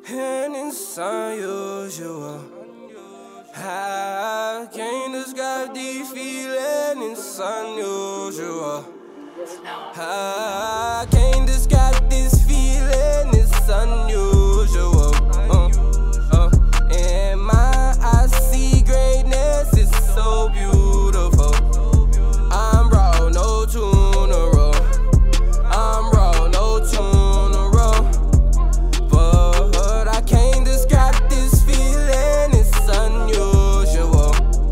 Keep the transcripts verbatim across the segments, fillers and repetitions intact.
and it's unusual. I can't describe these feelings, it's unusual. I can't describe this feeling, it's unusual. Uh, uh, in my eyes, see greatness, it's so beautiful. I'm raw, no tuna roll. I'm raw, no tuna roll. But I can't describe this feeling, it's unusual.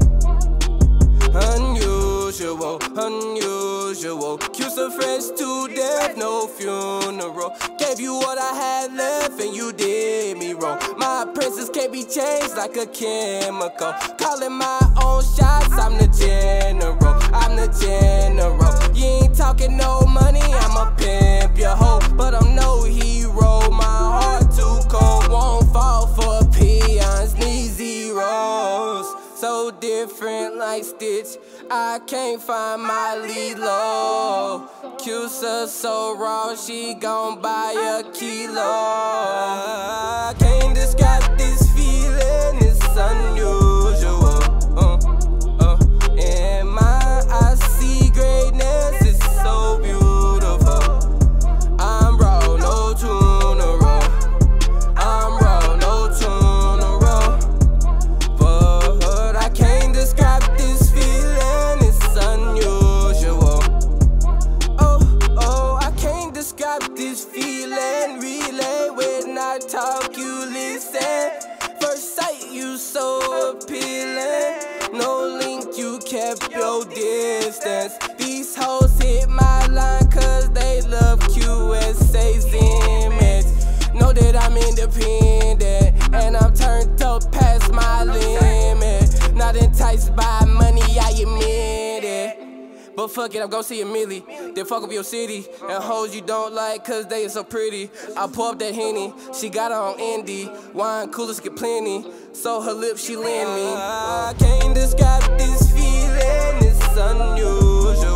Unusual, unusual. Cute so fresh to death, no funeral. Gave you what I had left and you did me wrong. My princess can't be changed like a chemical. Calling my own shots, I'm the general. I'm the general. You ain't talking no money, I'ma pimp your hoe. But I'm no hero, my heart too cold. Won't fall for peons, need zeros. So different like Stitch, I can't find my Lilo. Cusa so raw, she gon' buy a kilo. I can't describe this feeling, it's unusual. Uh, uh, in my eyes, see greatness, it's so beautiful. I'm raw, no tuna roll. I'm raw, no tuna roll. But I can't describe this feeling, it's unusual. Oh, oh, I can't describe this feeling. Relay when I talk, you listen. First sight, you so appealing. No link, you kept your distance. These hoes hit my line cause they love Q S A's image. Know that I'm independent and I'm turned up past my limit. Not enticed by money, I admit it. But fuck it, I'm gon' see a milli. Then fuck up your city. And hoes you don't like cause they are so pretty. I pour up that Henny, she got her on Indy. Wine coolers get plenty, so her lips she lend me. I can't describe this feeling, it's unusual.